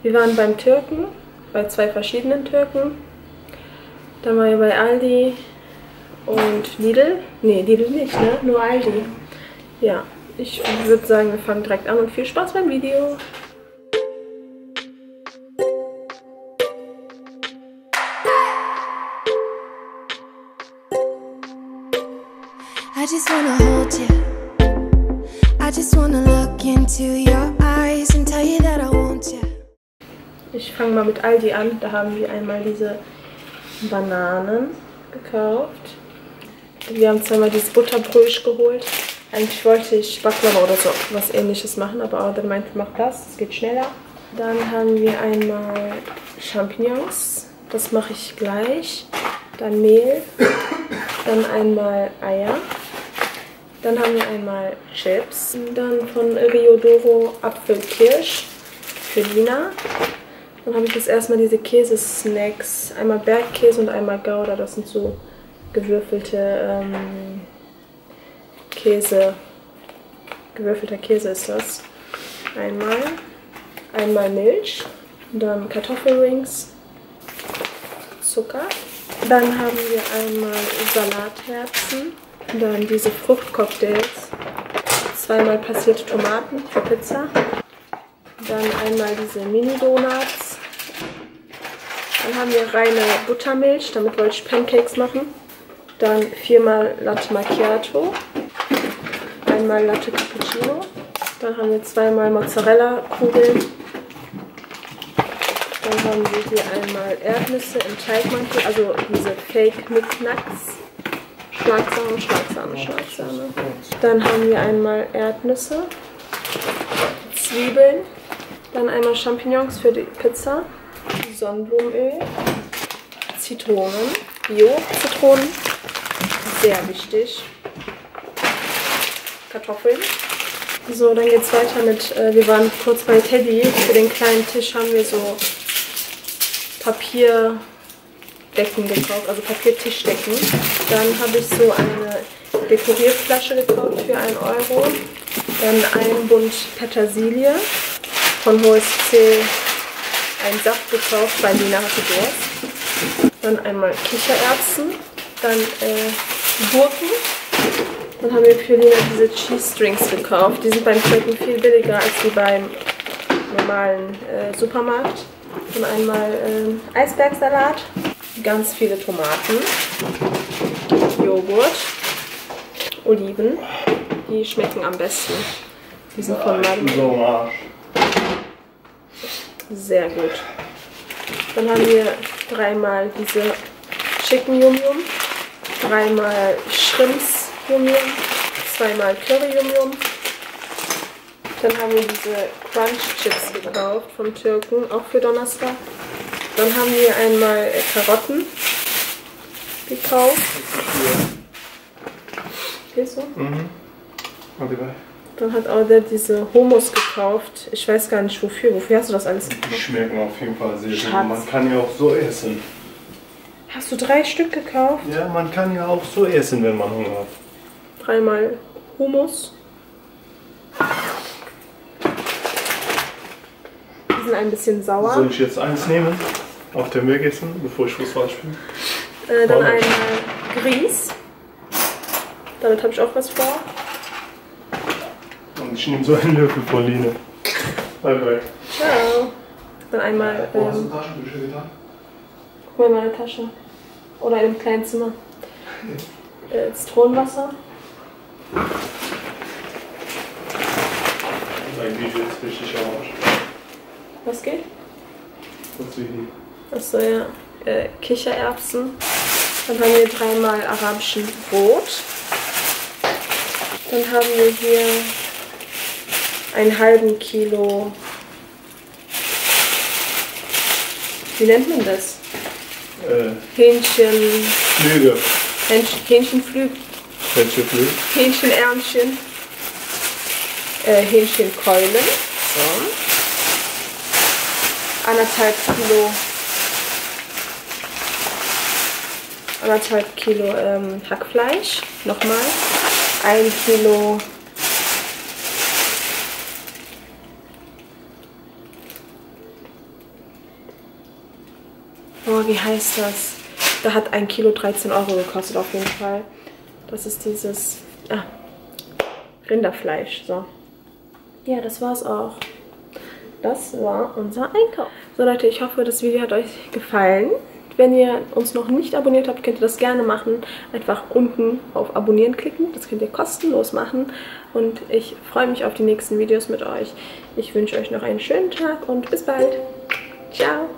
Wir waren beim Türken, bei 2 verschiedenen Türken. Dann waren wir bei Aldi und Lidl. Ne, Lidl nicht, ne? Nur Aldi. Ja, ich würde sagen, wir fangen direkt an und viel Spaß beim Video. I just wanna hold you. I just wanna look into your eyes and tell you that I want you. Ich fange mal mit Aldi an. Da haben wir einmal diese Bananen gekauft. Wir haben zweimal dieses Butterbrötchen geholt. Eigentlich wollte ich Baklava oder so was Ähnliches machen, aber Audrey meinte, mach das, es geht schneller. Dann haben wir einmal Champignons. Das mache ich gleich. Dann Mehl. Dann einmal Eier. Dann haben wir einmal Chips. Dann von Riodoro Apfelkirsch für Lina. Dann habe ich jetzt erstmal diese Käsesnacks. Einmal Bergkäse und einmal Gouda. Das sind so gewürfelte Käse. Gewürfelter Käse ist das. Einmal Milch. Dann Kartoffelrings. Zucker. Dann haben wir einmal Salatherzen. Dann diese Fruchtcocktails. Zweimal passierte Tomaten für Pizza. Dann einmal diese Mini-Donuts. Dann haben wir reine Buttermilch, damit wollte ich Pancakes machen. Dann 4-mal Latte Macchiato. Einmal Latte Cappuccino. Dann haben wir 2-mal Mozzarella-Kugeln. Dann haben wir hier einmal Erdnüsse im Teigmantel, also diese Fake-Knickknacks. Schlagsahne. Dann haben wir einmal Erdnüsse, Zwiebeln, dann einmal Champignons für die Pizza, Sonnenblumenöl, Zitronen, Bio-Zitronen, sehr wichtig, Kartoffeln. So, dann geht es weiter mit, wir waren kurz bei Teddy, für den kleinen Tisch haben wir so Papierdecken gekauft, also Papiertischdecken. Dann habe ich so eine Dekorierflasche gekauft für 1 Euro. Dann einen Bund Petersilie von HSC, einen Saft gekauft, weil Lina hatte Durst. Dann einmal Kichererbsen, dann Gurken. Dann haben wir für Lina diese Cheese Strings gekauft. Die sind beim Türken viel billiger als die beim normalen Supermarkt. Dann einmal Eisbergsalat, ganz viele Tomaten, Joghurt, Oliven, die schmecken am besten. Die sind von Maden. Sehr gut. Dann haben wir 3-mal diese Chicken Yum Yum, 3-mal Shrimps Yum Yum, 2-mal Curry Yum Yum. Dann haben wir diese Crunch Chips gekauft vom Türken, auch für Donnerstag. Dann haben wir einmal Karotten gekauft. Gehst du? Mhm. Dann hat auch der diese Hummus gekauft. Ich weiß gar nicht wofür. Wofür hast du das alles gekauft? Die schmecken auf jeden Fall sehr gut. Man kann ja auch so essen. Hast du 3 Stück gekauft? Ja, man kann ja auch so essen, wenn man Hunger hat. 3-mal Hummus. Die sind ein bisschen sauer. Soll ich jetzt eins nehmen? Auf dem Weg essen, bevor ich Fußball spiele? Dann einmal Grieß. Damit habe ich auch was vor. Und ich nehme so einen Löffel von Lina. Bye bye. Ciao. Dann einmal. Wo hast du Taschentücher getan? Guck mal in meine Tasche. Oder in einem kleinen Zimmer. Zitronenwasser. Dein Video ist richtig orange. Was geht? Das Video. Achso, ja. Kichererbsen. Dann haben wir 3-mal arabischen Brot. Dann haben wir hier einen halben Kilo. Wie nennt man das? Hähnchen. Flüge. Hähnchenflügel. Hähnchenflügel. Hähnchenärmchen. Hähnchenkeulen. So. 1,5 Kilo Hackfleisch, nochmal 1 Kilo Oh, wie heißt das? Da hat 1 Kilo 13 € gekostet auf jeden Fall. Das ist dieses Rinderfleisch. So. Ja, das war's auch. Das war unser Einkauf. So Leute, ich hoffe, das Video hat euch gefallen. Wenn ihr uns noch nicht abonniert habt, könnt ihr das gerne machen. Einfach unten auf Abonnieren klicken. Das könnt ihr kostenlos machen. Und ich freue mich auf die nächsten Videos mit euch. Ich wünsche euch noch einen schönen Tag und bis bald. Ciao.